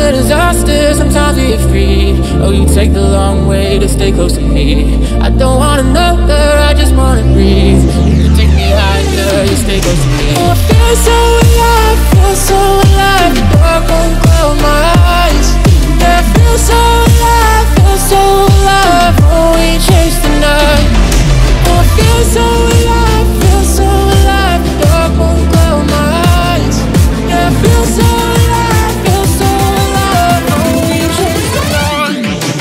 a disaster, sometimes we get free. Oh, you take the long way to stay close to me. I don't want another, I just wanna breathe. You take me higher, you stay close to me. Oh, I feel so alive, feel so alive. The dark won't cloud my eyes. Yeah, I feel so alive, feel so alive. Oh, we chase the night. Oh, I feel so alive, feel so alive. The dark won't cloud my eyes. Yeah, I feel so alive, feel so alive. Oh, we chase the night.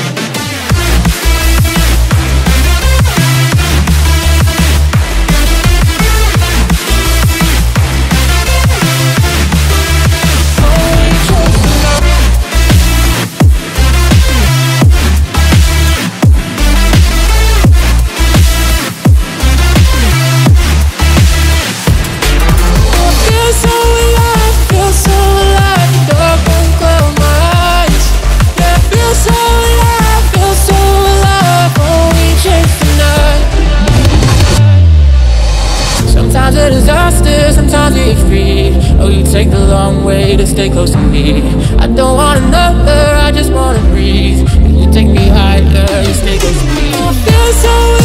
Sometimes a disaster, sometimes we get free. Oh, you take the long way to stay close to me. I don't want another, I just wanna breathe. You take me higher, you stay close to me. I feel so